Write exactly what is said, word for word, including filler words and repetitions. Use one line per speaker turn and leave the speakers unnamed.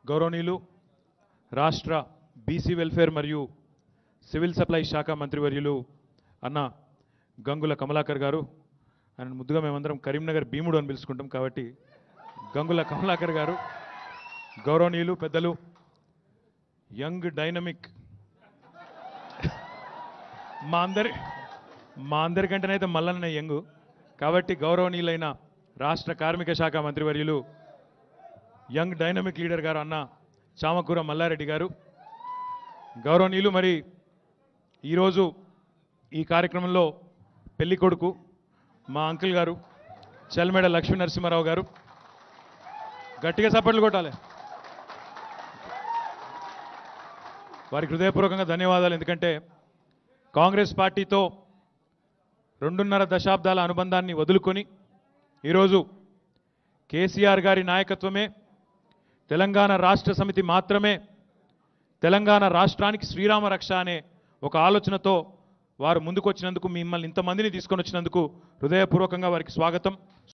గౌరవనీయులు రాష్ట్ర BC welfare మరియు సివిల్ సప్లై శాఖ మంత్రివర్యులు అన్న గంగుల కమలాకర్ గారు, ఆయన ముద్దుగా మేమందరం కరీంనగర్ భీముడు అని పిలుచుకుంటాం కాబట్టి గంగుల కమలాకర్ గారు, గౌరవనీయులు పెద్దలు యంగ్ డైనమిక్ మా అందరి మా అందరికంటేనైతే మల్లన్న యంగ్ కాబట్టి గౌరవనీయులైన రాష్ట్ర కార్మిక శాఖ మంత్రివర్యులు యంగ్ డైనమిక్ లీడర్ గారు అన్న చామకూర మల్లారెడ్డి గారు, గౌరవనీయులు మరి ఈరోజు ఈ కార్యక్రమంలో పెళ్లి కొడుకు మా అంకుల్ గారు చల్మేడ లక్ష్మీ నరసింహారావు గారు, గట్టిగా సపోర్ట్లు కొట్టాలి, వారికి హృదయపూర్వకంగా ధన్యవాదాలు. ఎందుకంటే కాంగ్రెస్ పార్టీతో రెండున్నర దశాబ్దాల అనుబంధాన్ని వదులుకొని ఈరోజు కేసీఆర్ గారి నాయకత్వమే, తెలంగాణ రాష్ట్ర సమితి మాత్రమే తెలంగాణ రాష్ట్రానికి శ్రీరామ రక్ష అనే ఒక ఆలోచనతో వారు ముందుకు వచ్చినందుకు, మిమ్మల్ని ఇంతమందిని తీసుకొని వచ్చినందుకు హృదయపూర్వకంగా వారికి స్వాగతం.